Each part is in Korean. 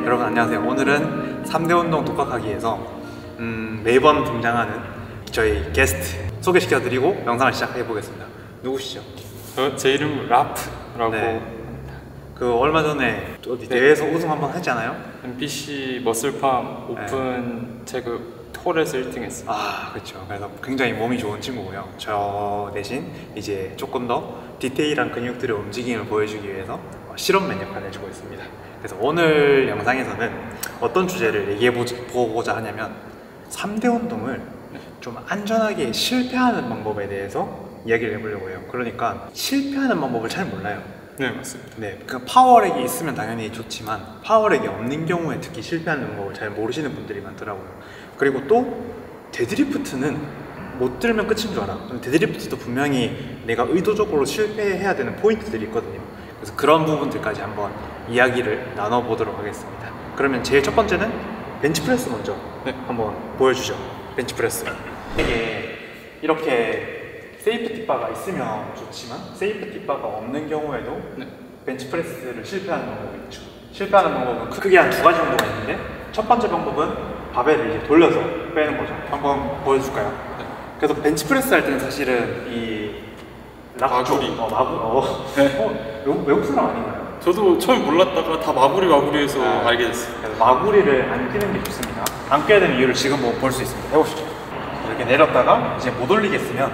여러분 안녕하세요. 오늘은 3대 운동 독학하기에서 매번 등장하는 저희 게스트 소개시켜드리고 영상을 시작해 보겠습니다. 누구시죠? 제 이름은 라프라고. 네. 그 얼마 전에 어디 대회에서 우승 한번 했잖아요. MBC 머슬팜 오픈 체그 톨에서 1등 했어요. 아, 그렇죠. 그래서 굉장히 몸이 좋은 친구고요. 저 대신 이제 조금 더 디테일한 근육들의 움직임을 보여주기 위해서 실험맨 역할을 해주고 있습니다. 그래서 오늘 영상에서는 어떤 주제를 얘기해 보고자 하냐면 3대 운동을 좀 안전하게 실패하는 방법에 대해서 이야기를 해보려고 해요. 그러니까 실패하는 방법을 잘 몰라요. 네, 맞습니다. 네, 그 파워렉이 있으면 당연히 좋지만 파워렉이 없는 경우에 특히 실패하는 방법을 잘 모르시는 분들이 많더라고요. 그리고 또 데드리프트는 못 들면 끝인 줄 알아. 데드리프트도 분명히 내가 의도적으로 실패해야 되는 포인트들이 있거든요. 그래서 그런 부분들까지 한번 이야기를 나눠보도록 하겠습니다. 그러면 제일 첫 번째는 벤치프레스 먼저 한번 보여주죠. 벤치프레스. 이게 이렇게 세이프티 바가 있으면 좋지만 세이프티 바가 없는 경우에도 벤치프레스를 실패하는 방법이 있죠. 실패하는 방법은 크게 한 두 가지 정도가 있는데, 첫 번째 방법은 바벨을 이제 돌려서 빼는 거죠. 한번 보여줄까요? 그래서 벤치프레스 할 때는 사실은 이 마구리. 외국 사람 아닌가요? 저도 처음 몰랐다가 다 마구리해서 알게 됐어요. 그래서 마구리를 안 끼는 게 좋습니다. 안 끼야 되는 이유를 지금 뭐 볼 수 있습니다. 해보시죠. 이렇게 내렸다가 이제 못 올리겠으면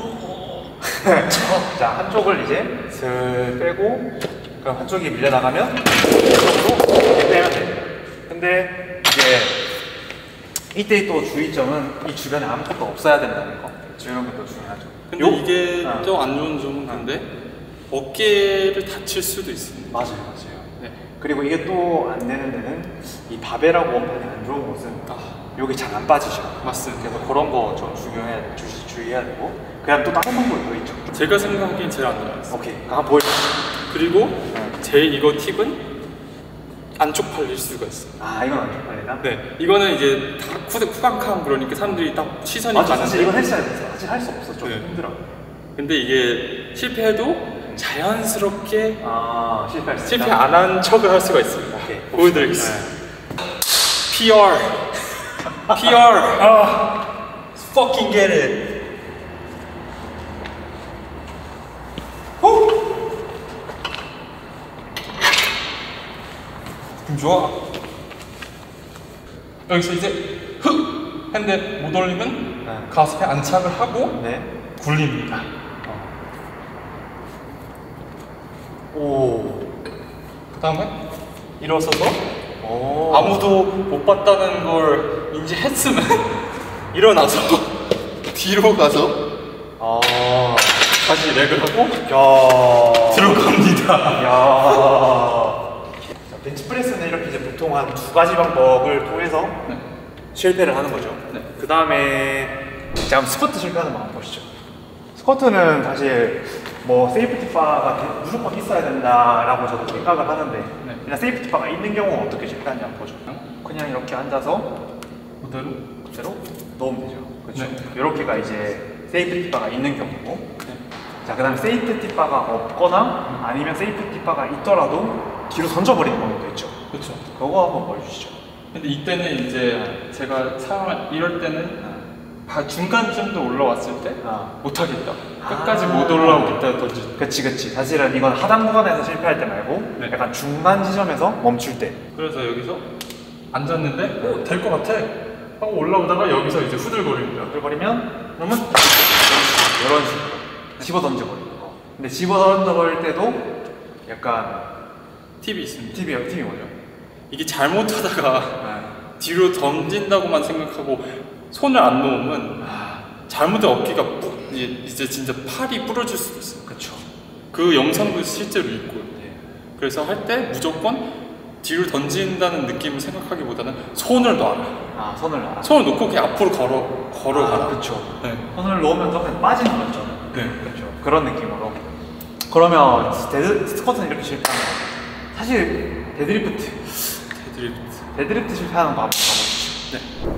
자, 한쪽을 이제 슬 빼고, 그럼 한쪽이 밀려나가면 이쪽으로 이렇게 빼면 됩니다. 근데 이제 이때 또 주의점은 이 주변에 아무것도 없어야 된다는 거. 이런 것도 중요하죠. 근데 이게 좀 안 좋은 점은 근데 어깨를 다칠 수도 있습니다. 맞아요. 네. 그리고 이게 또 안 되는 데는 이 바벨하고 원판이 안 좋은 곳은 여기 잘 안 빠지죠. 맞습니다. 그래서 그런 거 좀 주의해야 되고, 그냥 또 다른 방법이 더 있죠. 제가 생각하기엔 제일 안 좋아요. 오케이, 한번 보여주세요. 그리고 제 이거 팁은 안 쪽팔릴 수가 있어요. 아, 이건 안 쪽팔리나? 네, 이거는 이제 다 쿠팡캄 그러니까 사람들이 딱 시선이 맞아, 가는데 사실 이건 했어야 돼. 사실 할 수 없어. 좀 네. 힘들어. 근데 이게 실패해도 자연스럽게 실패할 수 실패 있다? 안 한 척을 할 수가 있습니다. 오케이, 보여드리겠습니다. PR fucking get it. 좋아. 여기서 이제 흑 했는데 못 올리면 가슴에 안착을 하고 굴립니다. 그 다음에 일어서서 아무도 못 봤다는 걸 인지했으면 일어나서 뒤로 가서 다시 렉을 하고 들어갑니다. 벤치프레스는 이렇게 이제 보통 한 두 가지 방법을 통해서 실패를 하는 거죠. 그 다음에 자, 스쿼트 실패하는 방법 보시죠. 스쿼트는 사실 뭐 세이프티 바가 무조건 있어야 된다라고 저도 생각을 하는데, 그냥 세이프티 바가 있는 경우는 어떻게 실패하냐 보죠. 그냥 이렇게 앉아서 그대로 넣으면 되죠. 그렇죠. 이렇게가 이제 세이프티 바가 있는 경우고, 자, 그 다음에 세이프티 바가 없거나 아니면 세이프티 바가 있더라도 뒤로 던져버리는 방법도 있죠. 그렇죠. 그거 한번 보여주시죠. 근데 이때는 이제 제가 이럴 때는 중간쯤도 올라왔을 때 못하겠다. 끝까지 못 올라오겠다 던지. 그치. 사실은 이건 하단 구간에서 실패할 때 말고 약간 중간 지점에서 멈출 때. 그래서 여기서 앉았는데 될 것 같아 하고 올라오다가 여기서 이제 후들거립니다. 그러면 이런 식으로 집어 던져버리는 거. 근데 집어 던져버릴 때도 약간 팁이 있습니다. 팁이 뭐죠? 이게 잘못하다가 뒤로 던진다고만 생각하고 손을 안 놓으면 잘못된 어깨가 이제 진짜 팔이 부러질 수도 있어요. 그렇죠. 그 영상도 실제로 있고요. 그래서 할 때 무조건 뒤로 던진다는 느낌을 생각하기보다는 손을 놔라. 손을 놓고 그냥 앞으로 걸어가라. 그렇죠. 손을 놓으면서 그냥 빠지는 거죠. 그렇죠. 그런 느낌으로. 그러면 스쿼트는 이렇게 실패하는 거죠. 사실 데드리프트 실패하는 방법 가보시죠.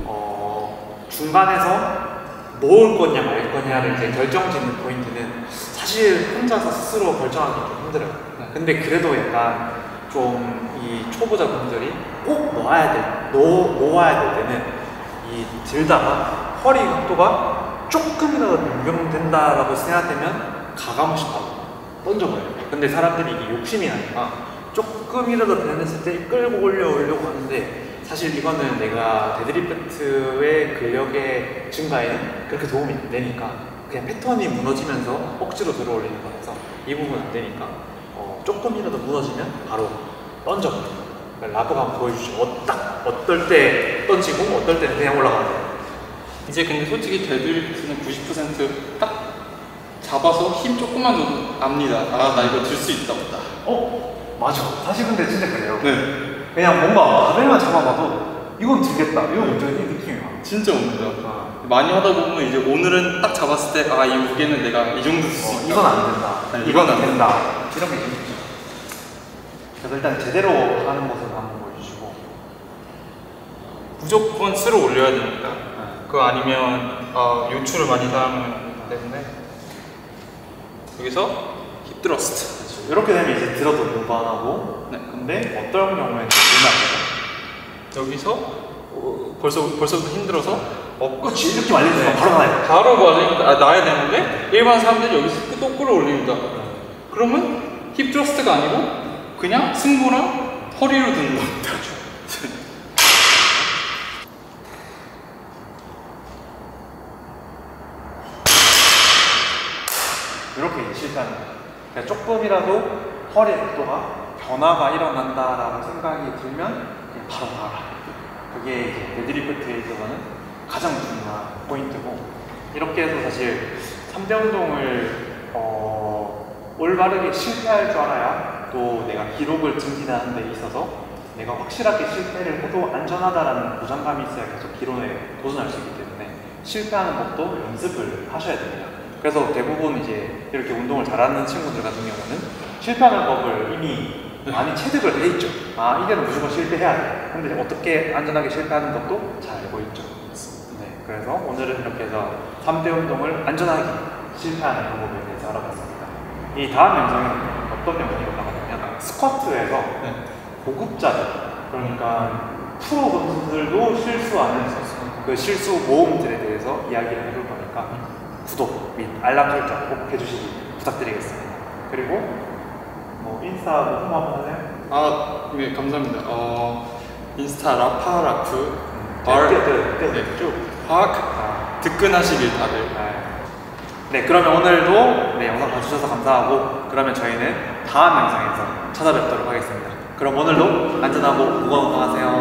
중간에서 모을 거냐 말 거냐를 이제 결정짓는 포인트는 사실 혼자서 스스로 결정하기 좀 힘들어요. 근데 그래도 약간 좀 이 초보자분들이 꼭 놓아야 될 때는 이 들다가 허리 각도가 조금이라도 변경된다라고 생각되면 가감없이 바로 던져버려요. 근데 사람들이 이게 욕심이 나니까 조금이라도 변했을 때 끌고 올려오려고 하는데 사실 이거는 내가 데드리프트의 근력의 증가에는 그렇게 도움이 안 되니까 그냥 패턴이 무너지면서 억지로 들어 올리는 거라서 이 부분 안 되니까 조금이라도 무너지면 바로 던져버려요. 라브가 한번 보여주죠. 어떨 때 던지고 어떨 때는 그냥 올라가요. 이제 근데 솔직히 데드리프트는 90%딱 잡아서 힘 조금만 줘도 압니다. 아, 나 이거 들 수 있다 없다. 맞아. 사실 근데 진짜 그래요. 네. 그냥 뭔가 바벨만 잡아봐도 이건 들겠다. 이건 완전히 느낌이 와. 진짜 옵니다. 많이 하다 보면 이제 오늘은 딱 잡았을 때 이 무게는 내가 이 정도 들 수 있다. 이건 안 된다. 아니, 이건 이건 안 된다. 이런 게 있죠. 그래서 일단 제대로 하는 모습 한번 보여주시고 무조건 스로 올려야 됩니다. 그거 아니면 요추를 많이 당하기 때문에 여기서 힙 드러스트. 이렇게 되면 이제 들어도 무반하고 네. 근데 어떤 경우에는 되면 안 되죠. 여기서 벌써부터 힘들어서 그렇지. 이렇게 말리면 바로 나요. 바로 나야 되는데 일반 사람들이 여기서 또 끌어올립니다. 그러면 힙 드러스트가 아니고 그냥 승부랑 허리로 드는 겁니다. 이렇게 실패하는 거예요. 그러니까 조금이라도 허리 각도가 변화가 일어난다라고 생각이 들면 그냥 바로 나가. 그게 이제 데드리프트에 있어서는 가장 중요한 포인트고 이렇게 해서 사실 3대 운동을 올바르게 실패할 줄 알아야 또 내가 기록을 증진하는 데 있어서 내가 확실하게 실패를 해도 안전하다라는 보장감이 있어야 계속 기록에 도전할 수 있기 때문에 실패하는 것도 연습을 하셔야 됩니다. 그래서 대부분 이제 이렇게 운동을 잘하는 친구들 같은 경우는 실패하는 법을 이미 많이 체득을 해 있죠. 이게는 무조건 실패해야 돼. 근데 어떻게 안전하게 실패하는 것도 잘 알고 있죠. 네, 그래서 오늘은 이렇게 해서 3대 운동을 안전하게 실패하는 방법에 대해서 알아봤습니다. 이 다음 영상은 어떤 영상이 올라가냐면 스쿼트에서 고급자들, 그러니까 프로 선수들도 실수하는 그 실수 모험들에 대해서 이야기를 해볼 거니까 구독 및 알람 설정 꼭 해주시기 부탁드리겠습니다. 그리고 인스타 홍보 한번 하세요? 네, 감사합니다. 인스타 라파라프 쭉 득근하시길 다들. 네, 그러면 오늘도 영상 봐주셔서 감사하고 그러면 저희는 다음 영상에서 찾아뵙도록 하겠습니다. 그럼 오늘도 안전하고 무거운 운동하세요.